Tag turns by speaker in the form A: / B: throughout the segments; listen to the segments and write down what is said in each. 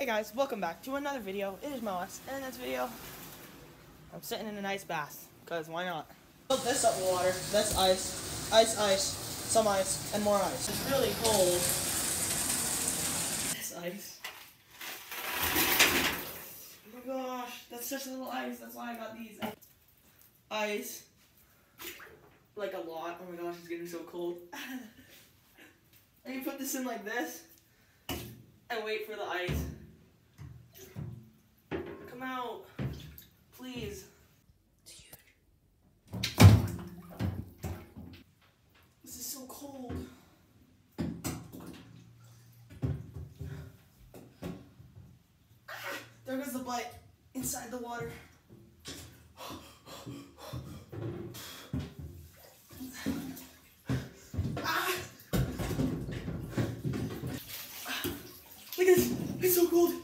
A: Hey guys, welcome back to another video. It is Moas, and in this video, I'm sitting in a nice bath, because why not? Fill this up with water. That's ice. Ice, some ice, and more ice. It's really cold. This ice. Oh my gosh, that's such a little ice. That's why I got these. Ice. Like a lot. Oh my gosh, it's getting so cold. And you put this in like this, and wait for the ice. Come out, please. It's huge. This is so cold. There goes the butt inside the water. Look at this, it's so cold.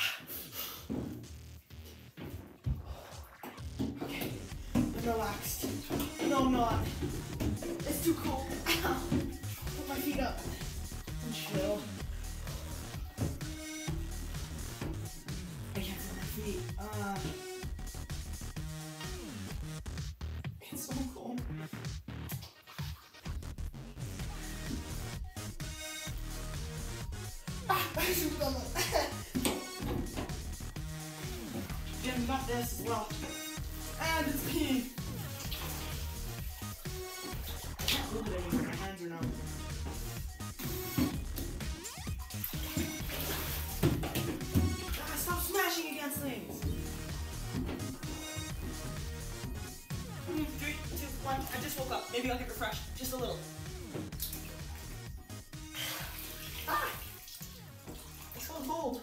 A: Okay, I'm relaxed. No, I'm not. It's too cold. Ow. Put my feet up and chill. I can't feel my feet. It's so cold. I should have done that. Jim got this as well. And it's peeing. I can't move it anymore. My hands are numb. Stop smashing against things. 3, 2, 1. I just woke up. Maybe I'll get refreshed. Just a little. It's so cold.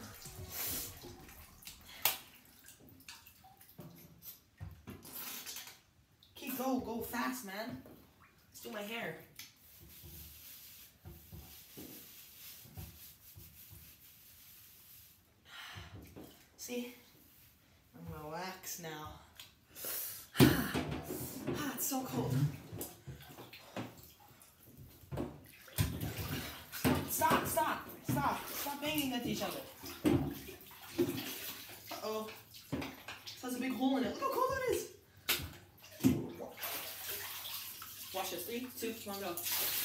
A: Okay, go fast, man. Let's do my hair. See? I'm relaxed now. It's so cold. Stop banging at each other. Uh-oh. This has a big hole in it. Look how cold it is. Watch this. 3, 2, 1, go.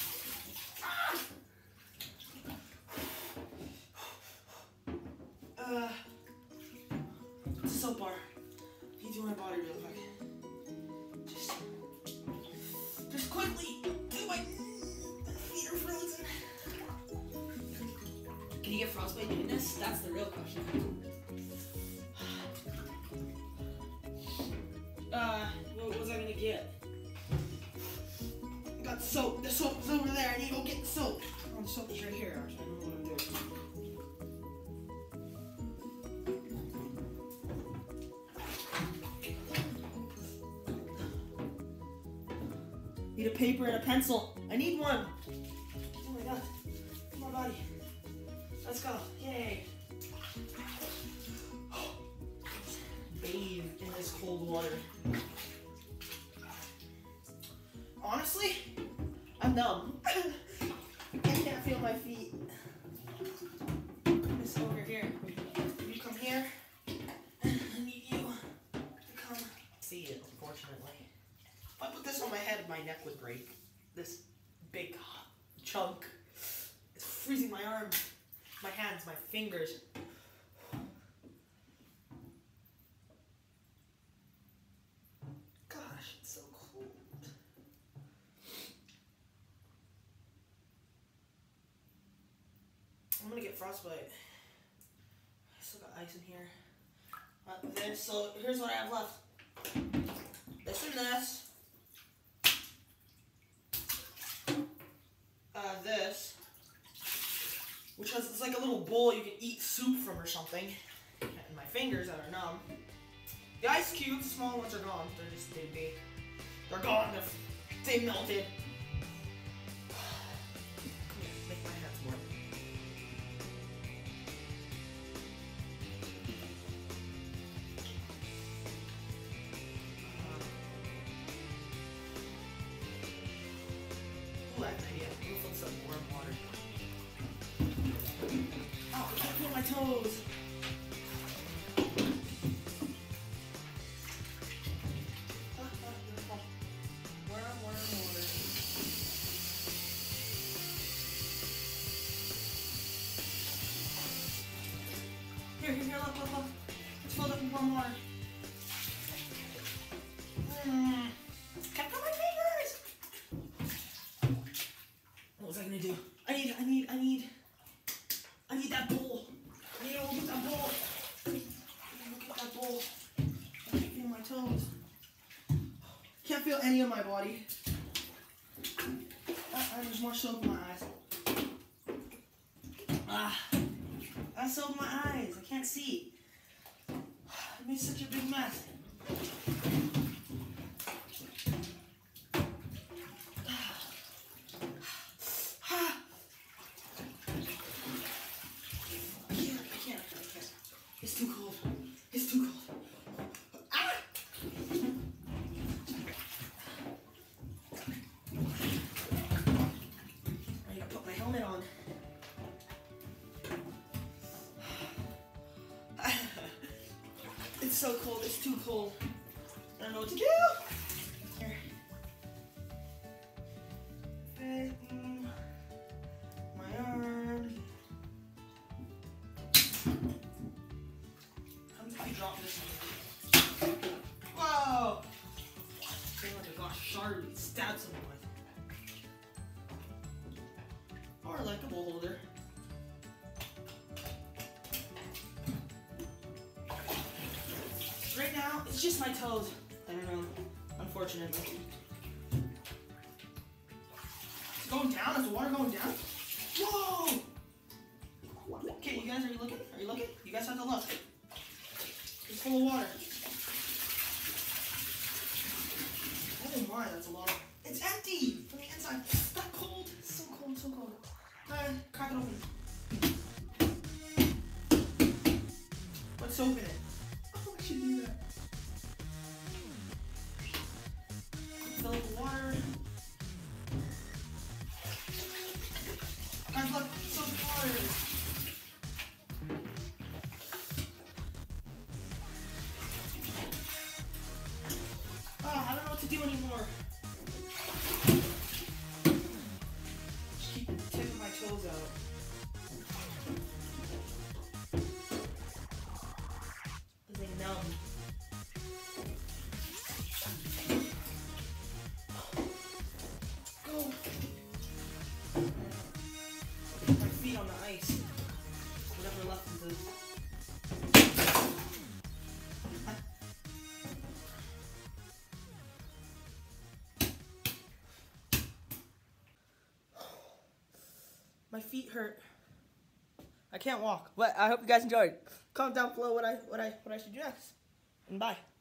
A: It's a soap bar. I need to do my body real quick. Just quickly. My feet are frozen. Can you get frostbite doing this? That's the real question. What was I gonna get? I got soap. The soap is over there. I need to go get the soap. Oh, the soap is right here. Actually, I know what I'm doing. Need a paper and a pencil. I need one. Oh my god. Come on, body. Let's go. Yay. Bathe in this cold water. Honestly, I'm numb. I can't feel my feet. This over here. You come here. I need you to come. See it, unfortunately. If I put this on my head, my neck would break. This big chunk. It's freezing my arms, my hands, my fingers. Gosh, it's so cold. I'm gonna get frostbite. I still got ice in here. So here's what I have left. This and this. This, which has, it's like a little bowl you can eat soup from or something, and my fingers that are numb. The ice cubes, the small ones are gone. They're just big. They're gone. They melted. Come here, make my hands warm. Ooh, I have an idea. We'll fill some warm water. Oh, I can't feel my toes. Here, look. It's filled up with warm water. Can't feel my fingers! What was I gonna do? I need that bowl. I need to go get that bowl. Look at that bowl. I can't feel my toes. Can't feel any of my body. There's more soap in my eyes. That's soap in my eyes. I can't see. I made such a big mess. I can't. It's too cold. I gotta put my helmet on. It's so cold. It's too cold. I don't know what to do. Here. My arm. How did I drop this one? Whoa! I feel like I got sharp. Stabbed someone with. Or like a bowl holder. Right now, it's just my toes. I don't know, unfortunately. It's going down? Is the water going down? Whoa! Okay, you guys, are you looking? You guys have to look. It's full of water. Oh my, that's a lot. It's empty from the inside. It's that cold. It's so cold. Crack it open. Put soap in it. I should do that. Fill up the water. Guys, look, so much water. I don't know what to do anymore. Just keep the tip of my toes out. Numb. Go. My feet on the ice. Whatever left of this. My feet hurt. I can't walk. But I hope you guys enjoyed. Comment down below what I should do next. And bye.